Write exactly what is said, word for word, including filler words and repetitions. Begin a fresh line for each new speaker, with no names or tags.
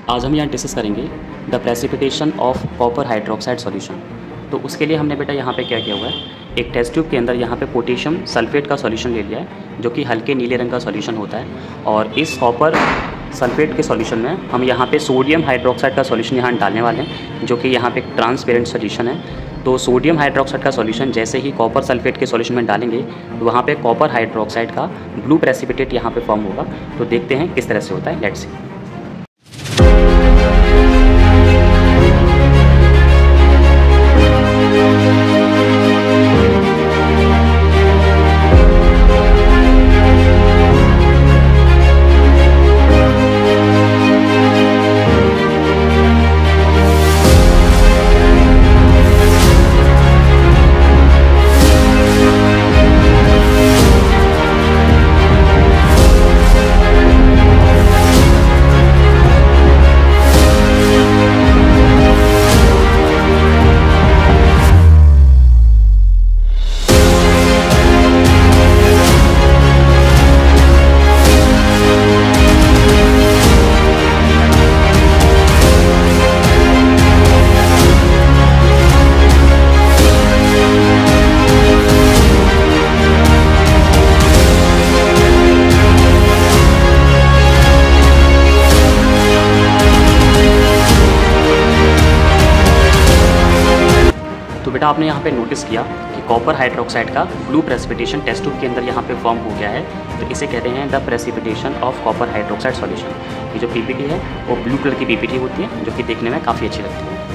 आज हम यहाँ डिस्कस करेंगे the precipitation of copper hydroxide solution. तो उसके लिए हमने बेटा यहाँ पे क्या किया हुआ है, एक टेस्ट ट्यूब के अंदर यहाँ पे पोटेशियम सल्फेट का सॉल्यूशन ले लिया है जो कि हल्के नीले रंग का सॉल्यूशन होता है। और इस कॉपर सल्फेट के सॉल्यूशन में हम यहाँ पे सोडियम हाइड्रोक्साइड का सॉल्यूशन यहाँ डालने वाले हैं जो कि यहाँ पे एक ट्रांसपेरेंट सॉल्यूशन है। तो सोडियम हाइड्रोक्साइड का सॉल्यूशन जैसे ही कॉपर सल्फेट के सॉल्यूशन में डालेंगे तो वहाँ पे कॉपर हाइड्रोक्साइड का ब्लू प्रेसिपिटेट यहाँ पे फॉर्म होगा। तो देखते हैं किस तरह से होता है, लेट्स सी। तो बेटा आपने यहाँ पे नोटिस किया कि कॉपर हाइड्रोक्साइड का ब्लू प्रेसिपिटेशन टेस्ट ट्यूब के अंदर यहाँ पे फॉर्म हो गया है। तो इसे कहते हैं the precipitation of copper hydroxide solution. ये जो पीपीटी है वो ब्लू कलर की पीपीटी होती है जो कि देखने में काफ़ी अच्छी लगती है।